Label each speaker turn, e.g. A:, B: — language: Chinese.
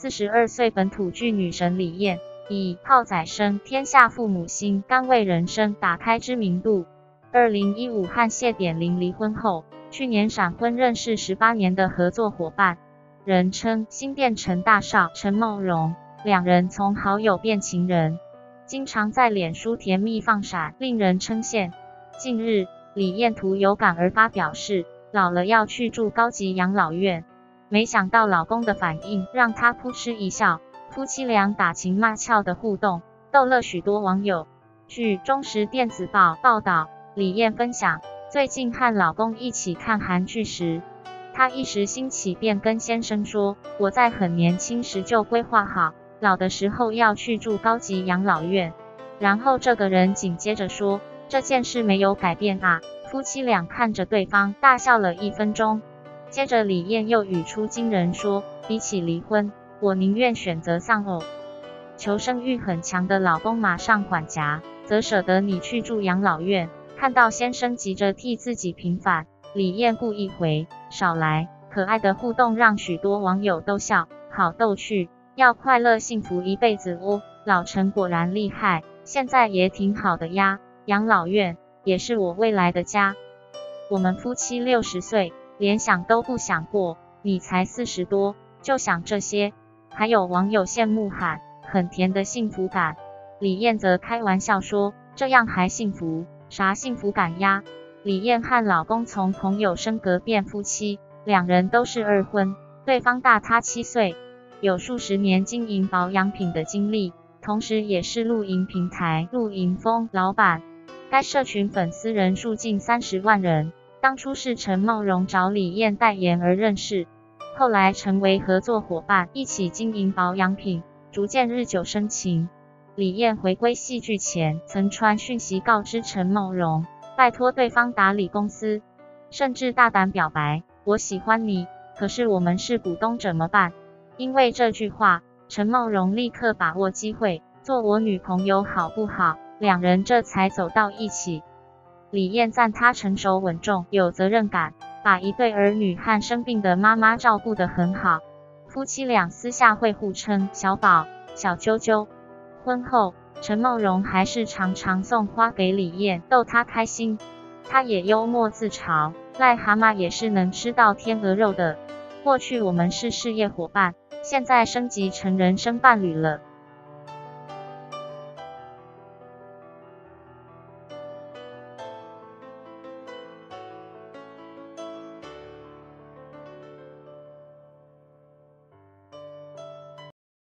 A: 42岁本土剧女神李艳，以炮仔声、天下父母心、甘为人生打开知名度。2015和谢点玲离婚后，去年闪婚认识18年的合作伙伴，人称新店陈大少陈茂荣，两人从好友变情人，经常在脸书甜蜜放闪，令人称羡。近日，李艳图有感而发表示，老了要去住高级养老院。没想到老公的反应让她扑哧一笑，夫妻俩打情骂俏的互动逗乐许多网友。据中时电子报报道，李艳分享，最近和老公一起看韩剧时，她一时兴起便跟先生说，我在很年轻时就规划好，老的时候要去住高级养老院。然后这个人紧接着说，这件事没有改变啊。夫妻俩看着对方大笑了1分钟。接着李艳又语出惊人说，比起离婚，我宁愿选择丧偶。求生欲很强的老公马上缓颊，则舍得你去住养老院。看到先生急着替自己平反，李艳故意回，少来。可爱的互动让许多网友都笑，好逗趣，要快乐幸福一辈子哦。老陈果然厉害，现在也挺好的呀，养老院也是我未来的家。我们夫妻60岁，连想都不想过，你才40多，就想这些。还有网友羡慕喊，很甜的幸福感。李艳则开玩笑说，这样还幸福？啥幸福感呀？李艳和老公从朋友升格变夫妻，两人都是二婚，对方大她7岁，有数十年经营保养品的经历，同时也是露营平台露营风老板。该社群粉丝人数近30万人。当初是陈茂荣找李艳代言而认识，后来成为合作伙伴，一起经营保养品，逐渐日久生情。李艳回归戏剧前，曾传讯息告知陈茂荣，拜托对方打理公司，甚至大胆表白，我喜欢你，可是我们是股东怎么办？因为这句话，陈茂荣立刻把握机会，做我女朋友好不好？两人这才走到一起。李艳赞他成熟稳重，有责任感，把一对儿女和生病的妈妈照顾得很好。夫妻俩私下会互称小宝、小啾啾。婚后，陈茂荣还是常常送花给李艳，逗她开心。他也幽默自嘲，癞蛤蟆也是能吃到天鹅肉的。过去我们是事业伙伴，现在升级成人生伴侣了。